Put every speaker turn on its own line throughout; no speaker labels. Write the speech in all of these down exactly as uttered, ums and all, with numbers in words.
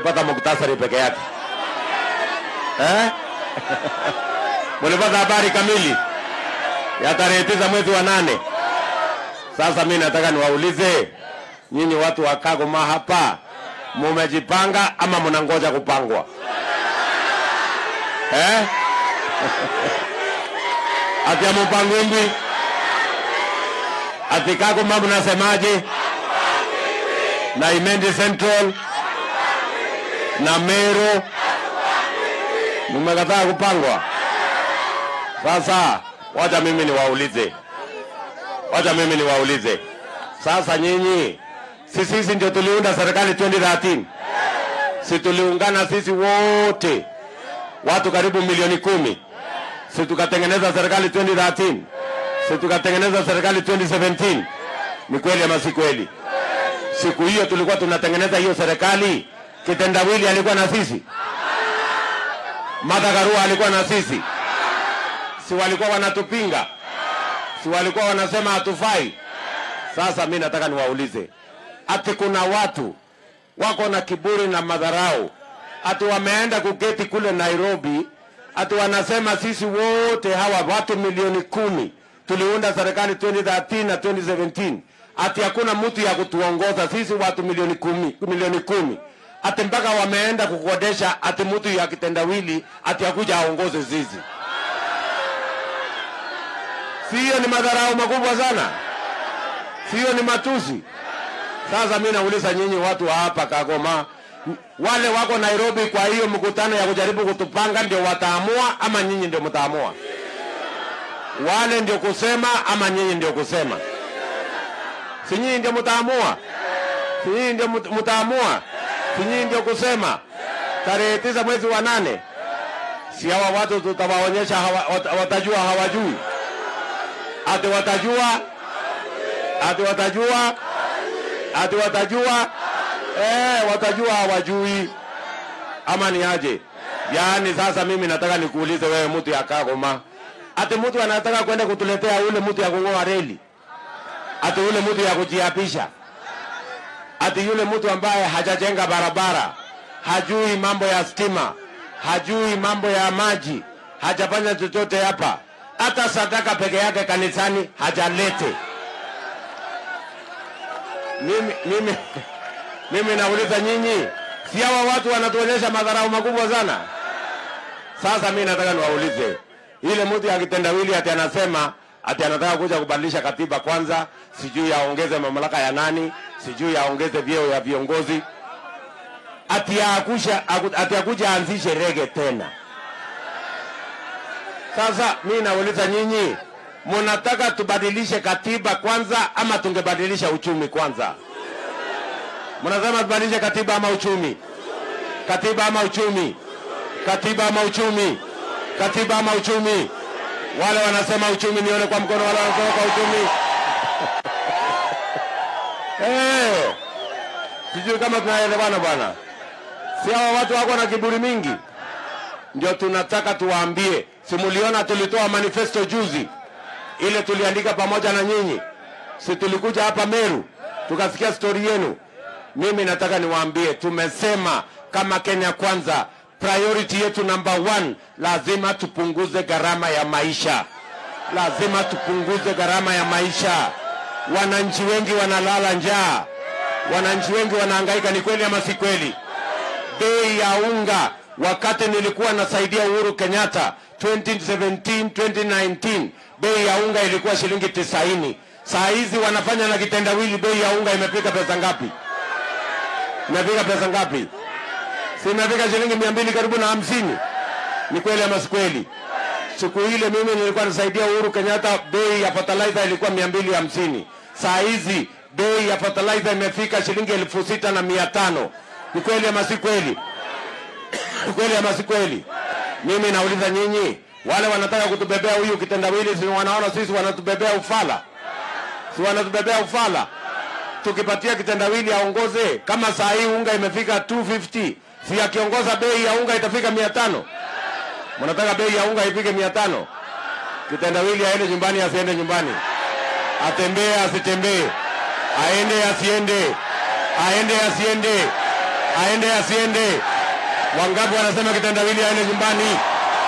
mulipata muktasari peke yake? Eh? Mulipata habari kamili ya tarehe tisa mwezi wa nane? Sasa mimi nataka niwaulize nyinyi watu wa Kagoma hapa, mumejipanga ama mnangoja kupangwa? Eh? Ati amupangumbi? Ati Kagoma mnasemaje? Na Imendi Central na Meru mmekataa kupangwa? Sasa wacha mimi niwaulize. Wacha mimi niwaulize. Sasa nyinyi, sisi sisi ndio tuliunda serikali elfu mbili na thelathini. Si tuliungana sisi wote watu karibu milioni kumi. Si tukatengeneza serikali elfu mbili na thelathini. Si tukatengeneza serikali elfu mbili na sabini. Ni kweli ama si kweli? Siku hiyo tulikuwa tunatengeneza hiyo serikali, kitendawili alikuwa na sisi? Martha Karua alikuwa na sisi? Si walikuwa wanatupinga? Si walikuwa wanasema hatufai? Sasa mimi nataka niwaulize, ati kuna watu wako na kiburi na madharau, ati wameenda kuketi kule Nairobi, ati wanasema sisi wote hawa watu milioni kumi tuliunda serikali elfu mbili na thelathini na elfu mbili na sabini, ati hakuna mtu ya kutuongoza sisi watu milioni kumi, milioni kumi. Ati mpaka wameenda kukodesha ati mtu ya kitendawili ati akuja aongoze sisi. Sio ni madharau makubwa sana? Sio ni matusi? Sasa mimi nauliza nyinyi watu wa hapa Kagoma, wale wako Nairobi kwa hiyo mkutano ya kujaribu kutupanga ndio wataamua ama nyinyi ndio mtaamua? Wale ndio kusema ama nyinyi ndio kusema? Si nyinyi ndio mtaamua? Si nyinyi ndio mtaamua? Si nyinyi ndio kusema? Tarehe tisa mwezi wa nane. Si hawa watu tutawaonyesha hawa, watajua hawajui? Ati watajua? Ati watajua? Ati watajua? Eh, watajua hawajui. Ama ni aje? Yaani sasa mimi nataka nikuulize wewe mtu ya Kagoma, ati mtu anataka kwenda kutuletea ule mtu ya kungoa reli, ati ule mtu ya kujiapisha, ati yule mtu ambaye hajajenga barabara, hajui mambo ya stima, hajui mambo ya maji, hajafanya chochote hapa, hata sadaka peke yake kanisani hajalete. Mimi mimi mimi nauliza nyinyi, si hawa watu wanatuonyesha madharau makubwa sana? Sasa mimi nataka niwaulize, ile mtu ya kitendawili ati anasema ati anataka kuja kubadilisha katiba kwanza, sijui aongeze mamlaka ya nani, sijui aongeze vyeo ya viongozi, ati akusha ati akuja anzishe rege tena. Sasa mimi nauliza nyinyi, mnataka tubadilishe katiba kwanza ama tungebadilisha uchumi kwanza? Mnasema tubadilishe katiba ama uchumi? Katiba ama uchumi? Katiba ama uchumi? Katiba ama uchumi? Wale wanasema uchumi nione kwa mkono, wale wanasema kwa uchumi. Eh. Sijui kama tunaelewana bwana. Si hawa watu wako na kiburi mingi? Ndio tunataka tuwaambie. Simuliona tulitoa manifesto juzi, ile tuliandika pamoja na nyinyi. Si tulikuja hapa Meru tukasikia story yenu. Mimi nataka niwaambie, tumesema kama Kenya Kwanza, priority yetu number one, lazima tupunguze gharama ya maisha. Lazima tupunguze gharama ya maisha. Wananchi wengi wanalala njaa, wananchi wengi wanahangaika. Ni kweli ama si kweli? Bei ya unga, wakati nilikuwa nasaidia Uhuru Kenyatta twenty seventeen twenty nineteen, bei ya unga ilikuwa shilingi tisaini. Saa hizi wanafanya na kitendawili, bei ya unga imefika pesa ngapi? Imefika pesa ngapi? Si imefika shilingi mia mbili karibu na hamsini. Ni kweli ama si kweli? Siku ile mimi nilikuwa nasaidia Uhuru Kenyatta, bei ya fertilizer ilikuwa mia mbili hamsini. Saa hizi bei ya fertilizer imefika shilingi elfu sita na mia tano. Ni kweli ama si kweli? Ni kweli ama si kweli? Mimi nauliza nyinyi, wale wanataka kutubebea huyu kitendawili, si wanaona sisi wanatubebea ufala? Si wanatubebea ufala? Tukipatia kitendawili aongoze, kama saa hii unga imefika two fifty, si akiongoza bei ya unga itafika mia tano? Mnataka bei ya unga ifike mia tano? Kitendawili aende nyumbani asiende nyumbani? Atembee asitembee? Aende asiende? Aende asiende? Aende asiende? Wangapi wanasema kitendawili aende nyumbani?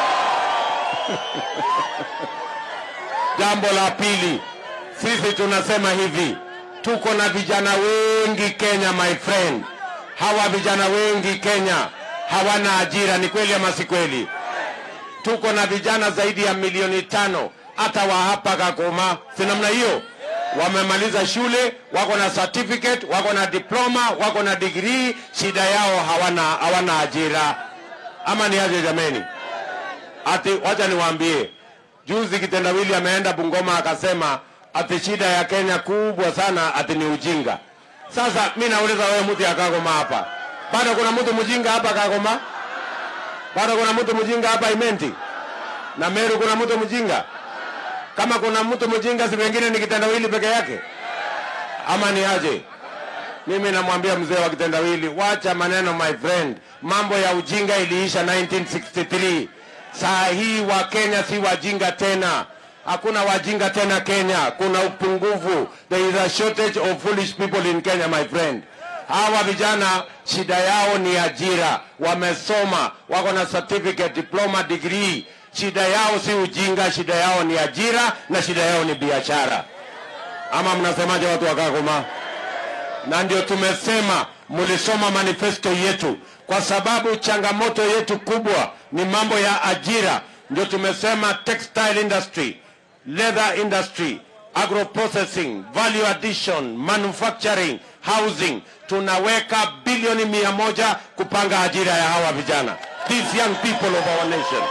Jambo la pili, sisi tunasema hivi, tuko na vijana wengi Kenya, my friend. Hawa vijana wengi Kenya hawana ajira, ni kweli ama si kweli? Tuko na vijana zaidi ya milioni tano, hata wa hapa Kagoma, si namna hiyo? Wamemaliza shule, wako na certificate, wako na diploma, wako na degree, shida yao hawana hawana ajira. Ama ni aje jameni? Ati wacha niwaambie, juzi kitendawili ameenda Bungoma akasema ati shida ya Kenya kubwa sana ati ni ujinga. Sasa mimi nauliza wewe, mtu ya Kagoma hapa, bado kuna mtu mjinga hapa Kagoma? Bado kuna mtu mjinga hapa Imenti? Na Meru kuna mtu mjinga? Kama kuna mtu mjinga, si wengine ni kitendawili peke yake? Ama ni aje? Mimi namwambia mzee wa kitendawili, wacha maneno my friend. Mambo ya ujinga iliisha nineteen sixty-three. Saa hii wa Kenya si wajinga tena. Hakuna wajinga tena Kenya. Kuna upungufu. There is a shortage of foolish people in Kenya, my friend. Hawa vijana shida yao ni ajira. Wamesoma, wako na certificate, diploma, degree. Shida yao si ujinga, shida yao ni ajira na shida yao ni biashara. Ama mnasemaje watu wa Kagoma? Na ndio tumesema mulisoma manifesto yetu, kwa sababu changamoto yetu kubwa ni mambo ya ajira. Ndio tumesema textile industry, leather industry, agro processing, value addition, manufacturing, housing. Tunaweka bilioni mia moja kupanga ajira ya hawa vijana, these young people of our nation.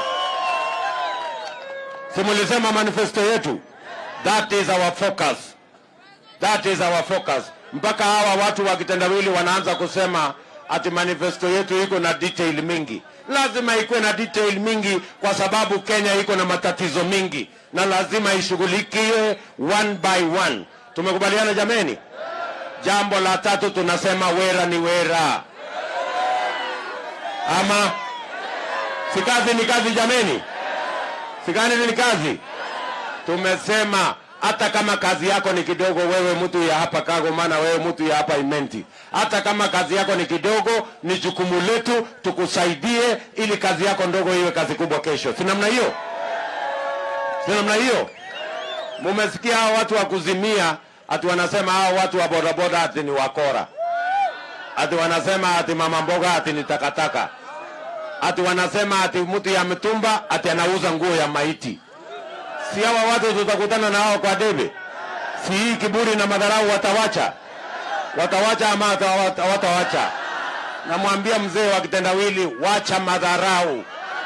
Simulisema manifesto yetu. That is our focus. That is our focus. Mpaka hawa watu wa kitendawili wanaanza kusema ati manifesto yetu iko na detail mingi. Lazima ikuwe na detail mingi, kwa sababu Kenya iko na matatizo mingi na lazima ishughulikiwe one by one. Tumekubaliana jameni? Jambo la tatu tunasema wera ni wera. Ama si kazi ni kazi jameni? Si kazi ni kazi? Tumesema hata kama kazi yako ni kidogo, wewe mtu ya hapa Kagoma na wewe mtu ya hapa Imenti, hata kama kazi yako ni kidogo, ni jukumu letu tukusaidie ili kazi yako ndogo iwe kazi kubwa kesho. Si namna hiyo? Si namna hiyo? Mumesikia hao watu wa kuzimia ati wanasema hao watu wa bodaboda ati ni wakora. Ati wanasema ati mama mboga ati ni takataka. Ati wanasema ati mtu ya mtumba ati anauza nguo ya maiti. Si hawa watu tutakutana na hao kwa debe? Si hii kiburi na madharau watawacha? Watawacha ama watawacha? Namwambia mzee wa kitendawili, wacha madharau.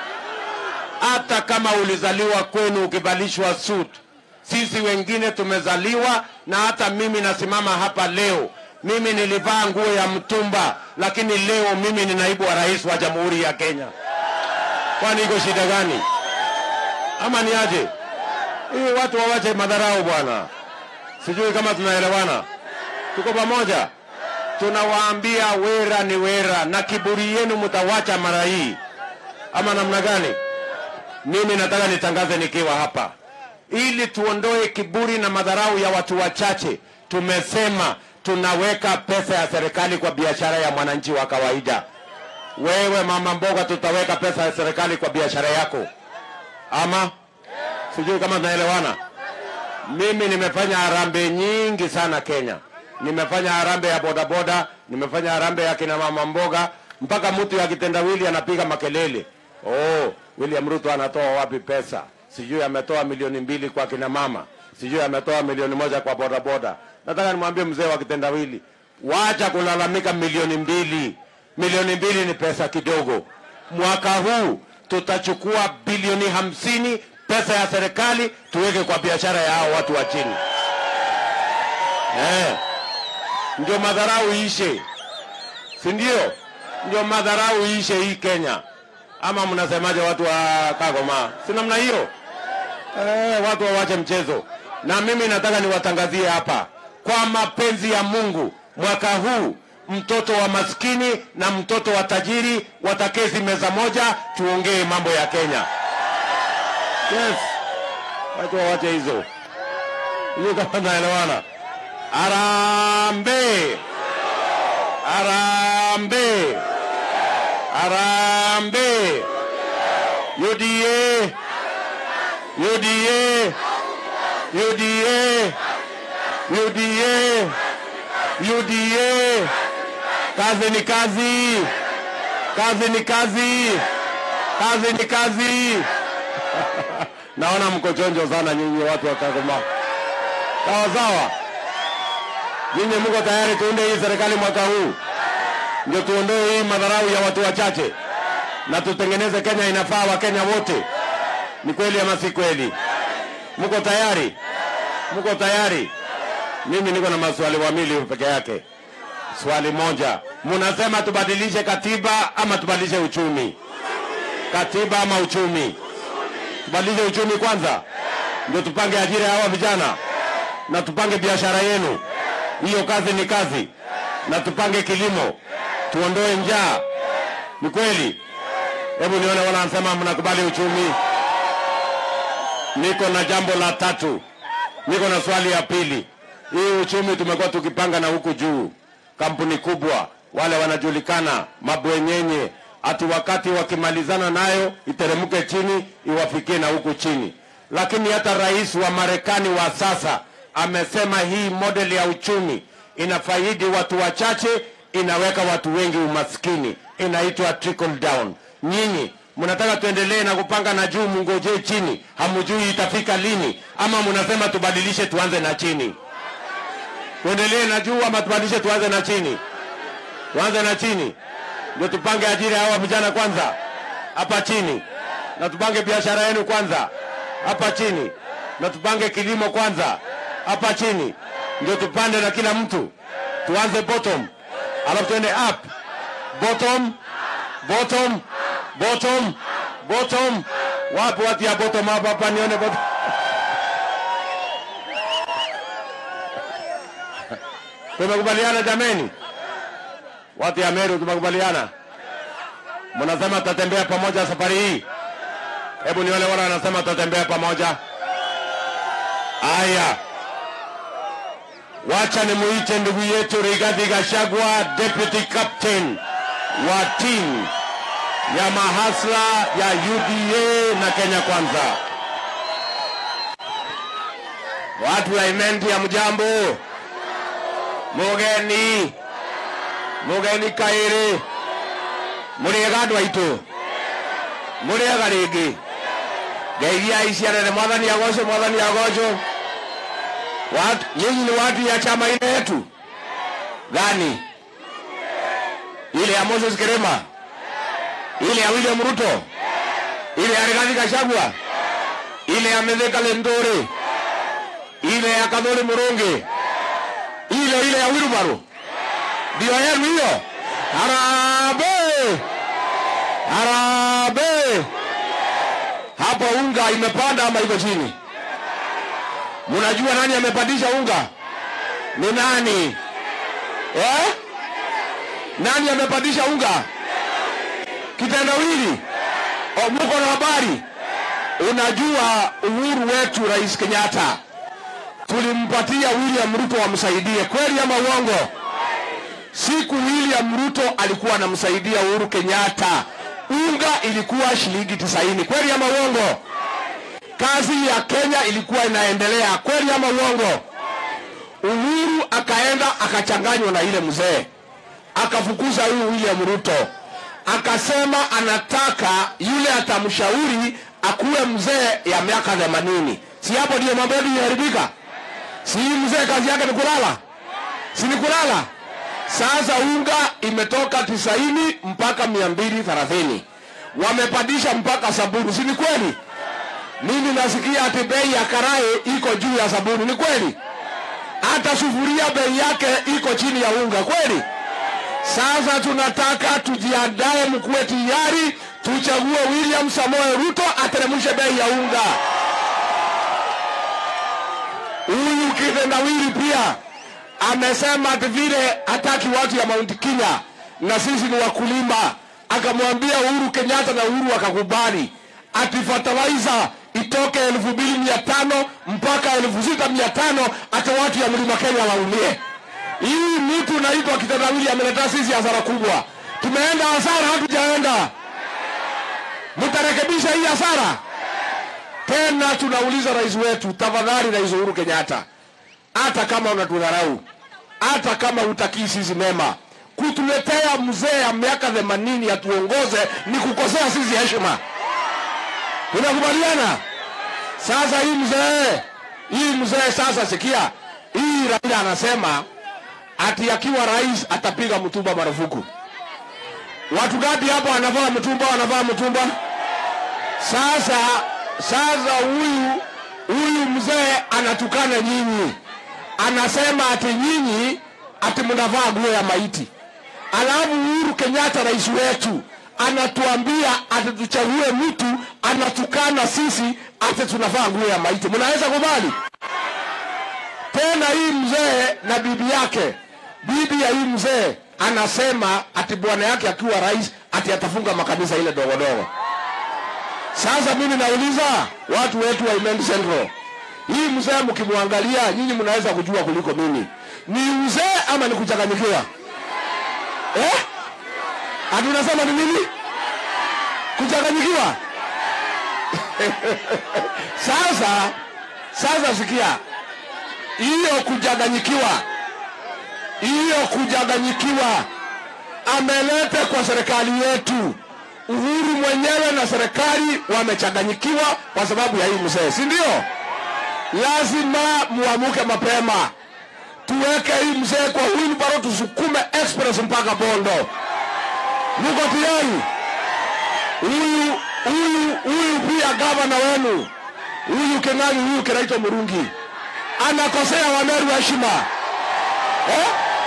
Hata kama ulizaliwa kwenu ukivalishwa suit, sisi wengine tumezaliwa, na hata mimi nasimama hapa leo, mimi nilivaa nguo ya mtumba, lakini leo mimi ni naibu wa rais wa Jamhuri ya Kenya. Kwani iko shida gani? Ama ni aje? Hii watu wawache madharau bwana. Sijui kama tunaelewana. Tuko pamoja? Tunawaambia wera ni wera, na kiburi yenu mtawacha mara hii. Ama namna gani? Mimi nataka nitangaze nikiwa hapa, ili tuondoe kiburi na madharau ya watu wachache. Tumesema tunaweka pesa ya serikali kwa biashara ya mwananchi wa kawaida. Wewe mama mboga, tutaweka pesa ya serikali kwa biashara yako. Ama sijui kama tunaelewana. Mimi nimefanya harambee nyingi sana Kenya. Nimefanya harambee ya bodaboda, nimefanya harambee ya kina mama mboga, mpaka mtu ya kitendawili anapiga makelele. Oh, William Ruto anatoa wapi pesa? Sijui ametoa milioni mbili kwa kina mama, sijui ametoa milioni moja kwa bodaboda. Nataka nimwambie mzee wa kitendawili, wacha kulalamika milioni mbili. Milioni mbili ni pesa kidogo. Mwaka huu tutachukua bilioni hamsini pesa ya serikali tuweke kwa biashara ya hao watu wa chini. Eh. Ndio madharau ishe. Si ndio? Ndio madharau ishe hii Kenya. Ama mnasemaje watu wa Kagoma? Si namna hiyo? Eh, watu wawache mchezo. Na mimi nataka niwatangazie hapa, kwa mapenzi ya Mungu, mwaka huu mtoto wa maskini na mtoto wa tajiri wataketi meza moja, tuongee mambo ya Kenya. Yes. Watu wawache hizo. Hiyo kama naelewana. Arambe. Arambe. Arambe. U D A. U D A. U D A. U D A. U D A. Kazi ni kazi. Kazi ni kazi. Kazi ni kazi. Naona mko chonjo sana nyinyi watu wa Kagoma. Sawa sawa. Nyinyi mko tayari tuunde hii serikali mwaka huu? Ndio tuondoe hii madharau ya watu wachache na tutengeneze Kenya inafaa wa Kenya wote. Ni kweli ama si kweli? Mko tayari? Mko tayari? Mimi niko na maswali mawili peke yake. Swali moja. Mnasema tubadilishe katiba ama tubadilishe uchumi? Katiba ama uchumi? Tubadilishe uchumi kwanza. Ndio tupange ajira hawa vijana. Na tupange biashara yenu. Hiyo kazi ni kazi. Na tupange kilimo. Tuondoe njaa. Ni kweli? Hebu nione wanasema mnakubali uchumi. Niko na jambo la tatu. Niko na swali ya pili. Hii uchumi tumekuwa tukipanga na huku juu. Kampuni kubwa, wale wanajulikana, mabwenyenye, ati wakati wakimalizana nayo iteremke chini iwafikie na huku chini. Lakini hata rais wa Marekani wa sasa amesema hii model ya uchumi inafaidi watu wachache, inaweka watu wengi umaskini, inaitwa trickle down. Nyinyi mnataka tuendelee na kupanga na juu mngojee chini, hamjui itafika lini, ama mnasema tubadilishe tuanze na chini? Tuendelee na juu ama tubadilishe tuanze na chini? Tuanze na chini. Ndio tupange ajira hawa vijana kwanza hapa chini. Na tupange biashara yenu kwanza hapa chini. Na tupange kilimo kwanza hapa chini. Ndio tupande na kila mtu. Tuanze bottom. Alafu tuende up. Bottom. Bottom. Bottom. Bottom. Wapi watu ya bottom hapa hapa nione bottom. Tumekubaliana jameni? Watu ya Meru tumekubaliana? Mnasema tutatembea pamoja safari hii? Hebu nione wala wanasema tutatembea pamoja. Aya. Wacha nimuite ndugu yetu Rigathi Gachagua, deputy captain wa team ya mahasla ya U D A na Kenya Kwanza. Watu wa Imenti ya mjambo. Mugeni. Mugeni kaire. Muriega dwaitu. Muriega rigi. Gaigia isiana na mwadhani ya gosho, mwadhani ya gosho. Watu, nyinyi ni watu ya chama ile yetu. Gani? Ile ya Moses Kerema. Ile ya William Ruto. Ile ya Rigathi Gachagua. Ile ya Mithika Linturi. Ile ya Kadhuri Murungi. Ile ile ya Wirubaru. Ndio yenu hiyo. Harambee. Harambee. Hapo unga imepanda ama iko chini? Mnajua nani amepandisha unga? Ni nani? Eh? Nani amepandisha unga? Kitendawili. O, mko na habari? Unajua uhuru wetu Rais Kenyatta tulimpatia William Ruto amsaidie, kweli ama uongo? Siku William Ruto alikuwa anamsaidia Uhuru Kenyatta, unga ilikuwa shilingi tisaini, kweli ama uongo? Kazi ya Kenya ilikuwa inaendelea, kweli ama uongo? Uhuru akaenda akachanganywa na ile mzee, akafukuza huyu William Ruto, akasema anataka yule atamshauri akuwe mzee ya miaka themanini. Si hapo ndio mambo yaliharibika? Si mzee kazi yake ni kulala? Si ni kulala? Sasa unga imetoka tisaini mpaka mia mbili thelathini. Wamepandisha mpaka sabuni, si ni kweli? Mimi nasikia ati bei ya karai iko juu ya sabuni, ni kweli? Hata sufuria bei yake iko chini ya unga, kweli? Sasa tunataka tujiandae, mkuwe tayari, tuchague William Samoei Ruto ateremshe bei ya unga. Huyu kitendawili pia amesema ati vile hataki watu ya Mount Kenya na sisi ni wakulima, akamwambia Uhuru Kenyatta na Uhuru akakubali ati fertilizer itoke elfu mbili mia tano mpaka elfu sita mia tano ati watu ya Mlima Kenya waumie. Hii mtu naitwa kitendawili ameleta sisi hasara kubwa. Tumeenda hasara, hatujaenda. Mtarekebisha hii hasara? Tena tunauliza rais wetu, tafadhali Rais Uhuru Kenyatta, hata kama unatudharau, hata kama utakii sisi mema, kutuletea mzee ya miaka themanini ya tuongoze ni kukosea sisi heshima. Tunakubaliana? Sasa hii mzee, hii mzee sasa sikia, hii Raila anasema ati akiwa rais atapiga mtumba marufuku. Watu gapi hapa wanavaa mtumba, wanavaa mtumba? Sasa sasa huyu huyu mzee anatukana nyinyi. Anasema ati nyinyi ati mnavaa nguo ya maiti. Alafu Uhuru Kenyatta rais wetu anatuambia ati tuchague mtu anatukana sisi ati tunavaa nguo ya maiti. Mnaweza kubali? Tena hii mzee na bibi yake, bibi ya hii mzee anasema ati bwana yake akiwa rais ati atafunga makanisa ile dogo dogo. Sasa mimi nauliza watu wetu wa Imend Central, hii mzee mkimwangalia nyinyi mnaweza kujua kuliko mimi, ni mzee ama ni kuchanganyikiwa? Eh? Ati unasema ni nini? Kuchanganyikiwa? Sasa sasa sikia, hiyo kuchanganyikiwa, hiyo kuchanganyikiwa amelete kwa serikali yetu. Uhuru mwenyewe na serikali wamechanganyikiwa kwa sababu ya hii mzee, si ndio? Lazima muamuke mapema, tuweke hii mzee kwa wheelbarrow, tusukume express mpaka Bondo. Muko tayari? Huyu huyu huyu pia gavana wenu, huyu Kenani, huyu Kiraito Murungi anakosea Wameru heshima. Eh?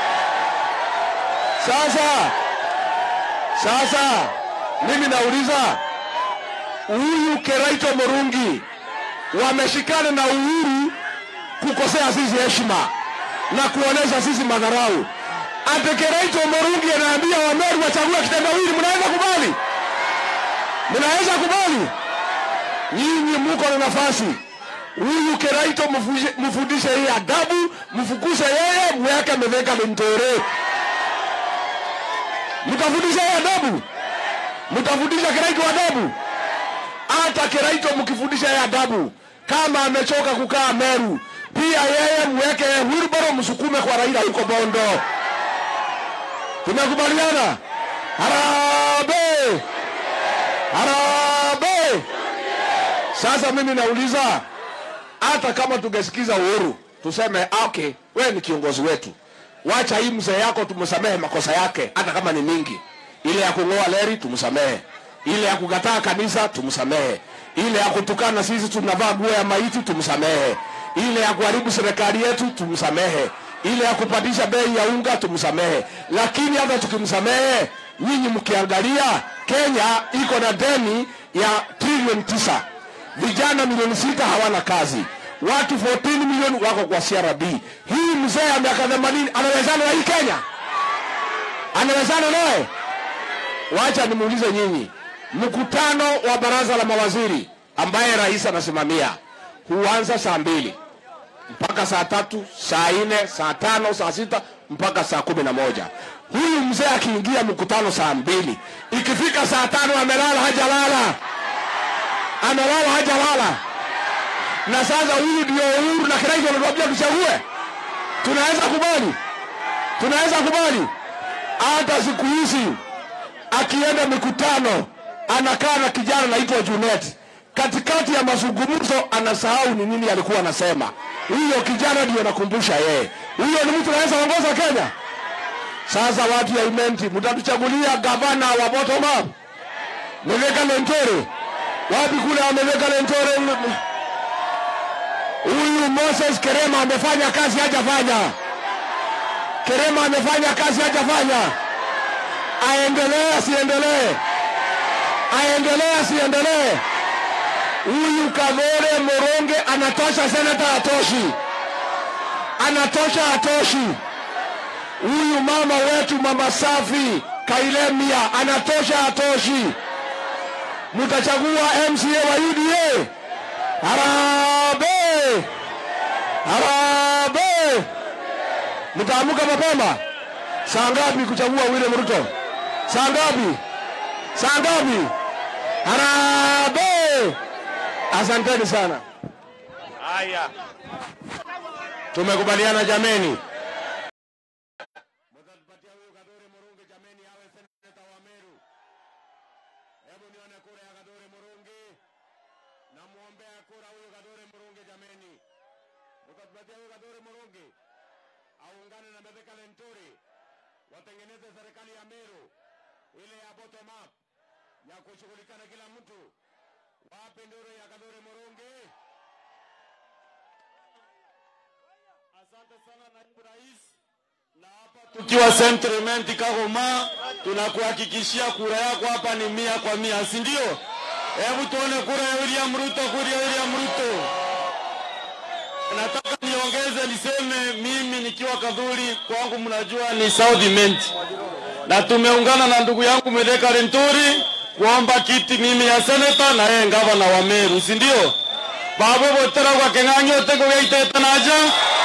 Sasa sasa mimi nauliza, huyu Kiraito Murungi wameshikana na Uhuru kukosea sisi heshima na kuonesha sisi madharau. Ate Kiraito Murungi anaambia Wameru wachague kitendawili. Mnaweza kubali? Mnaweza kubali? Nyinyi mko na nafasi. Huyu Kiraito mfundishe yeye adabu, mfukuse yeye, mweke meveka mtore. Mtafundisha yeye adabu? Mtafundisha Kiraito adabu? Hata Kiraito mkifundisha yeye adabu, kama amechoka kukaa Meru, pia yeye mweke wheelbarrow msukume kwa Raila huko Bondo. Tunakubaliana? Harambee! Harambee! Sasa mimi nauliza, hata kama tungesikiza Uhuru, tuseme okay, wewe ni kiongozi wetu, wacha hii mzee yako tumsamehe makosa yake hata kama ni mingi. Ile ya kungoa leri tumsamehe, ile ya kukataa kanisa tumsamehe, ile ya kutukana sisi tunavaa nguo ya maiti tumsamehe, ile ya kuharibu serikali yetu tumsamehe, ile ya kupandisha bei ya unga tumsamehe. Lakini hata tukimsamehe, nyinyi mkiangalia Kenya iko na deni ya trilioni tisa. Vijana milioni sita hawana kazi. Watu kumi na nne milioni wako kwa C R B. Hii mzee ya miaka themanini anawezana na hii Kenya? Anawezana naye? Wacha nimuulize nyinyi, mkutano wa baraza la mawaziri ambaye rais anasimamia huanza saa mbili mpaka saa tatu, saa nne, saa tano, saa sita mpaka saa kumi na moja. Huyu mzee akiingia mkutano saa mbili, ikifika saa tano amelala hajalala. Amelala hajalala. Na sasa huyu ndio Uhuru na Kiraito wanatuambia tuchague. Tunaweza kubali? Tunaweza kubali? Hata siku hizi akienda mikutano anakaa na kijana anaitwa Junet. Katikati ya mazungumzo anasahau ni nini alikuwa anasema. Huyo kijana ndio anakumbusha yeye. Huyo ni mtu anaweza kuongoza Kenya? Sasa watu ya Imenti, mtatuchagulia gavana wa bottom up. Meveka Lentore. Wapi kule ameweka Lentore? Huyu Moses Kerema amefanya kazi hajafanya. Kerema amefanya kazi hajafanya. Aendelee asiendelee? Aendelee asiendelee? Huyu Kagore Moronge anatosha, senata atoshi. Anatosha atoshi. Huyu mama wetu mama Safi Kailemia anatosha atoshi. Mtachagua M C A wa U D A? Harambee! Harambee! Mtaamuka mapema? Saa ngapi kuchagua William Ruto? Saa ngapi? Saa ngapi? Harambee! Asanteni sana. Haya. Tumekubaliana jameni. Mtatupatia huyo Kadore Murungi jameni awe seneta wa Meru. Hebu nione kura ya Kadore Murungi. Na muombea kura huyo Kadore Murungi jameni. Mtatupatia huyo Kadore Murungi. Aungane na Meru County. Watengeneze serikali ya Meru. Ile ya bottom up. Ya kushughulika na kila mtu. Wape nduru ya Kadore Murungi. Asante sana naibu rais. Na hapa tukiwa sentiment Kagoma, tunakuhakikishia kura yako hapa ni mia kwa mia, si ndio? Hebu tuone kura ya William Ruto, kura ya William Ruto. Nataka niongeze niseme mimi nikiwa Kadhuri kwangu mnajua ni Southment. Na tumeungana na ndugu yangu Meru County kuomba kiti mimi ya senator na yeye gavana wa Meru, si ndio? Babo botera kwa kenganyo teko geite naja.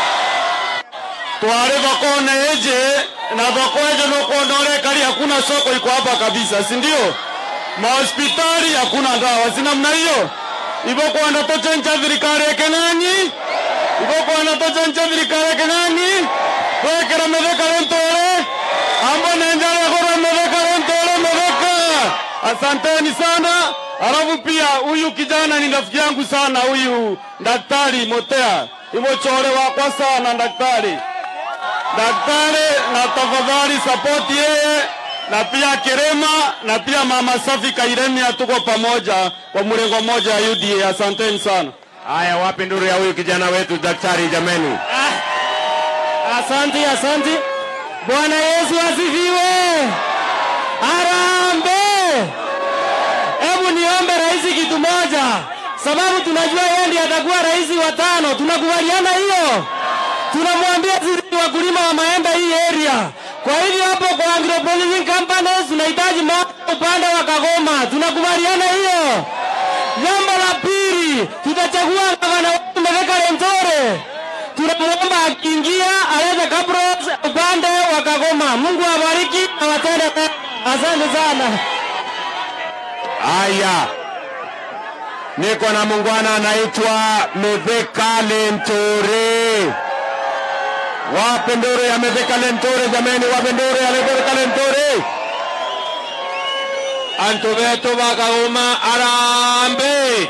Tuare bakone eje na bakoje no kondore kali hakuna soko iko hapa kabisa, si ndio? Mahospitali hakuna dawa, si namna hiyo. Ibo kwa ndo chenja serikali kenani? Ibo kwa ndo chenja serikali kenani? Wewe kera Meru County ambo nenjale kwa Meru County Meru. Asanteni sana. Alafu pia huyu kijana ni rafiki yangu sana, huyu Daktari Motea. Ibo chore wako sana daktari. Daktari na tafadhali support yeye na pia Kirema na pia Mama Safi Kairemia, tuko pamoja kwa mrengo mmoja ya U D A. Asanteni sana. Haya, wapi nduru ya huyu kijana wetu daktari jameni?
Ah, asante asante. Bwana Yesu asifiwe. Harambee! Hebu niombe rais kitu moja, sababu tunajua yeye ndiye atakuwa rais wa tano. Tunakubaliana hiyo? Tunamwambia sisi wakulima wa maembe hii area. Kwa hivyo hapo kwa agroprocessing companies tunahitaji mafuta upande wa Kagoma. Tunakubaliana hiyo? Jambo la pili, tutachagua gavana wetu Meru County. Tunamuomba akiingia alete kabros upande wa Kagoma. Mungu awabariki na watende. Asante sana.
Haya. Niko na mungwana anaitwa Meru County. Wape nduru ya Meru County jameni, wape nduru ya Meru County. Antobeto Bakagoma arambe.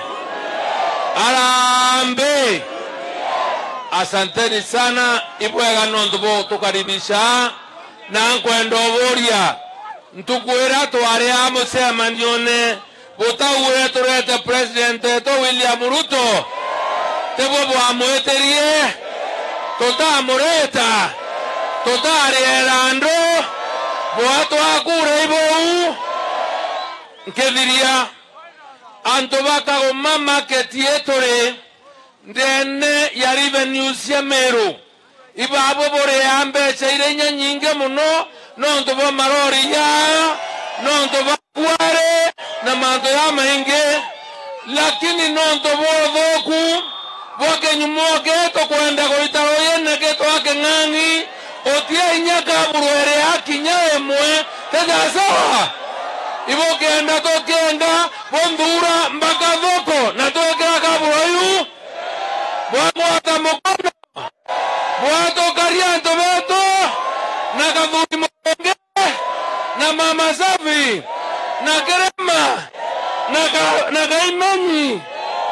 Arambe. Asanteni sana ibwega nondubo tukaribisha na nkwendo boria. Ntukwera tware amose manjone botawure turete president to William Ruto. Tebo bwa moeterie. Tota moreta. Tota arierando. Boato akure ibo. Nkediria. Antobaka goma market yetore. Ndene ya revenues ya Meru. Ibabo bore ambe chairenya nyinge muno. Nontoba marori ya. Nontoba kware. Na manto ya mainge. Lakini nontobo dhoku. Boke nyumoke to kwenda koitaro yene keto ake ngangi. Otia inyaka buruere haki nyae mwe. Teza sawa. Ibo kenda to kenda. Bondura mbaka dhoko. Na to kenda kaburayu. Bwamwata mokono. Bwato karianto beto. Na kadhuri mwenge. Na Mama Safi. Na Kirema. Na Kaimanyi.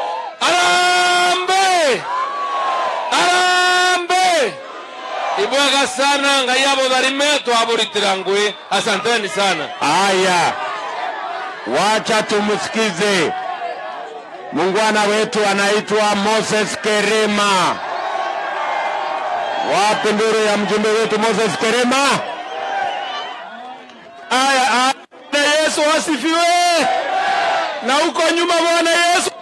Arambe. Arambe. Ibwega sana ngayabo darimeto aburitirangwe. Asanteni sana. Haya. Wacha tumsikize. Mungwana wetu anaitwa Moses Kirema. Wapi nduru ya mjumbe wetu Moses Kirema? Aya, Bwana Yesu asifiwe. Na huko nyuma Bwana Yesu.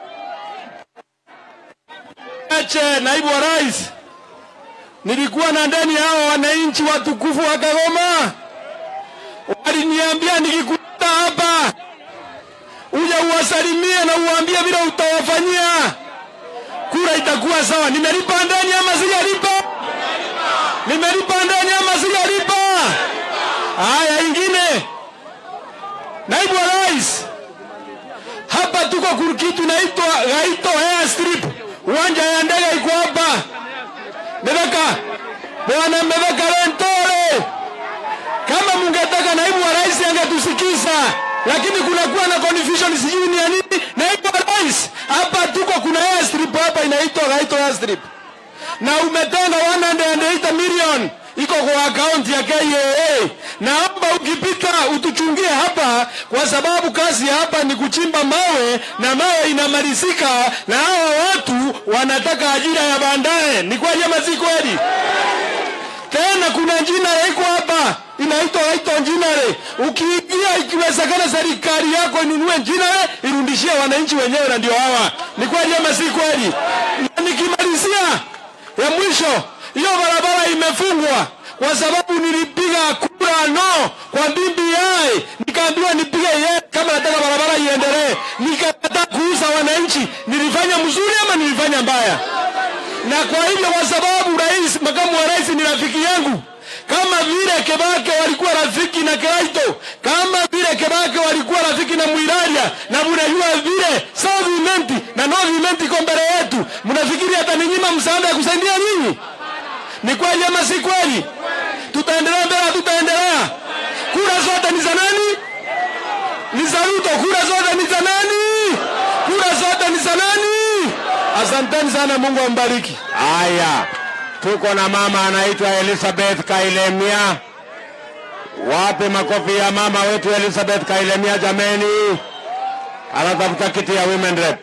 Ache naibu wa rais. Nilikuwa na ndani hao wananchi watukufu wa Kagoma. Waliniambia nikikuta hapa uje uwasalimie na uambie vile utawafanyia. Kura itakuwa sawa. Nimelipa ndani ama sijalipa?
Nimelipa ndani ama sijalipa? Haya, ingine. Naibu wa Rais, hapa tuko kurukitu naitwa Gaito Air Strip. Uwanja ya ndege iko hapa. Mebeka. Bwana Mebeka Lentore. Kama mungetaka naibu wa Rais angetusikiza. Lakini kuna kuwa na confusion sijui ni ya nini. Naibu wa Rais, hapa tuko kuna Air Strip hapa inaitwa Gaito Air Strip. Na umetenga one hundred eight million iko kwa account ya K A A. Naomba ukipita utuchungie hapa kwa sababu kazi hapa ni kuchimba mawe na mawe inamalizika na hawa watu wanataka ajira ya baadaye. Ni kwa jamaa si kweli? Tena kuna jina iko hapa inaitwa Gaito Njinare. Ukiingia ikiwezekana serikali yako inunue Njinare irudishie wananchi wenyewe na ndio hawa. Ni kwa jamaa si kweli? Na nikimalizia ya mwisho, hiyo barabara imefungwa kwa sababu nilipiga kura no kwa B B I. Nikaambiwa nipige yeye kama nataka barabara iendelee. Nikakataa kuuza wananchi. Nilifanya mzuri ama nilifanya mbaya? Na kwa hivyo kwa sababu rais, makamu wa rais ni rafiki yangu, kama vile Kebake walikuwa rafiki na Keraito, kama vile Kebake walikuwa rafiki na Mwiraria, na mnajua vile South na North iko mbele yetu, mnafikiri hata ninyima msaada ya kusaidia nyinyi? Ni kweli ama si kweli? Tutaendelea mbele, tutaendelea. Kura zote ni za nani? Ni za Ruto. Kura zote ni za nani? Kura zote ni za nani? Asanteni sana, Mungu ambariki.
Haya, tuko na mama anaitwa Elizabeth Kailemia. Wape makofi ya mama wetu Elizabeth Kailemia jameni. Anatafuta kiti ya women rep.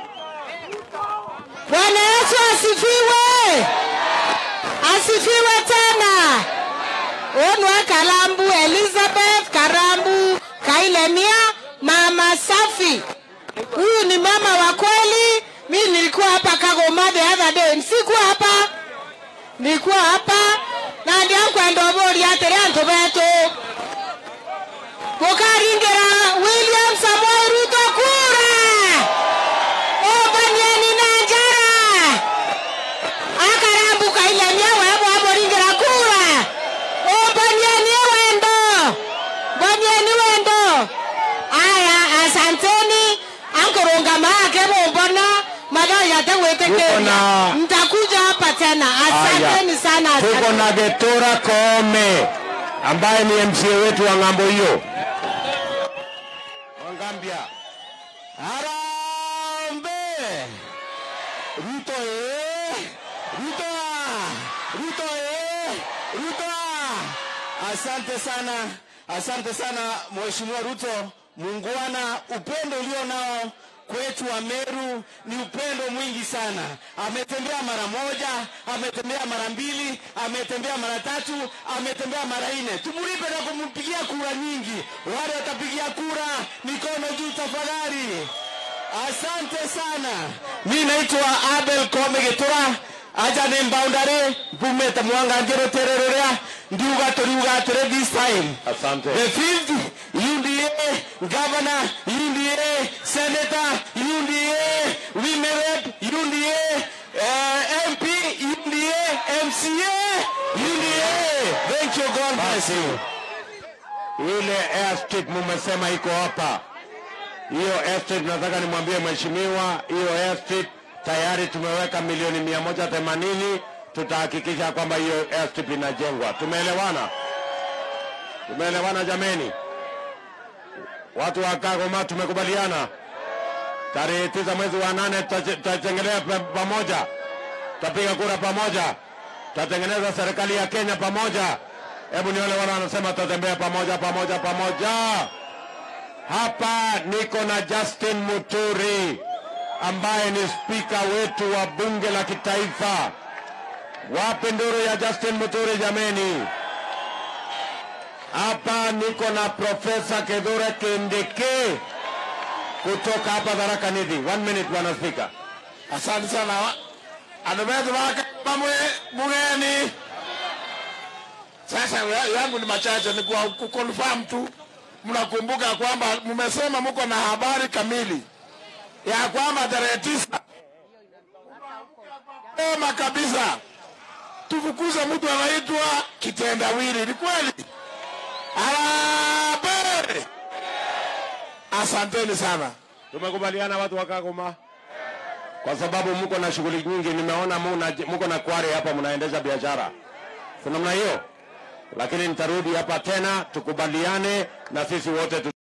Bwana Yesu asifiwe. Asifiwe tena. Onwa Karambu Elizabeth Karambu Kailemia, mama safi. Huyu ni mama wa kweli. Mimi nilikuwa hapa Kagoma the other day. Sikuwa hapa. Nilikuwa hapa na ndio kwenda bori atere antobeto. Bokaringera William Samoei Ruto kura. Obanyeni na njara. Akarambu Kailemia wabo aboringera kura. Obanyeni wendo. Banyeni wendo. Aya, asanteni. Ankoronga maake mbona madaya taweteke. Mtakuja hapa tena. Asanteni sana.
Tuko na Getora Kome ambaye ni M C A wetu wa ngambo hiyo. Wangambia. Harambe. Ruto eh. Ruto. Ruto eh. Ruto. Asante sana. Asante sana Mheshimiwa Ruto. Muungwana, upendo ulio nao kwetu wa Meru ni upendo mwingi sana. Ametembea mara moja, ametembea mara mbili, ametembea mara tatu, ametembea mara nne. Tumulipe na kumpigia kura nyingi. Wale watapigia kura mikono juu tafadhali. Asante sana. Mimi naitwa Abel Kome Getora. Aja ni mbaundare Bumeta mwanga ngero tererea ndiuga toriuga tere this time. Asante. The fifth U D A governor, U D A senator, U D A women rep, U D A uh, M P, U D A M C A, U D A. Thank you, God bless you. Ile airstrip mumesema iko hapa. Hiyo airstrip nataka nimwambie mheshimiwa, hiyo airstrip tayari tumeweka milioni mia moja themanini. Tutahakikisha kwamba hiyo airstrip inajengwa. Tumeelewana? Tumeelewana jameni? Watu wa Kagoma tumekubaliana. Tarehe tisa mwezi wa nane tutatengeneza pamoja. Tutapiga kura pamoja. Tutatengeneza serikali ya Kenya pamoja. Hebu nione wale wanasema tutatembea pamoja pamoja pamoja. Hapa niko na Justin Muturi ambaye ni spika wetu wa bunge la kitaifa. Wape nduru ya Justin Muturi jameni. Hapa niko na Profesa Kithure Kindiki kutoka hapa Tharaka Nithi. One minute bwana spika.
Asante sana. Anabezo waka pamwe bungeni. Sasa yangu ni machache, ni kwa kuconfirm tu. Mnakumbuka kwamba mmesema mko na habari kamili ya kwamba tarehe tisa Ema kabisa tufukuze mtu anaitwa kitendawili. Ni kweli? Harambee! Asanteni sana.
Tumekubaliana watu wa Kagoma, kwa sababu mko na shughuli nyingi. Nimeona mko na kware hapa, mnaendesha biashara, si namna hiyo? Lakini nitarudi hapa tena tukubaliane na sisi wote tu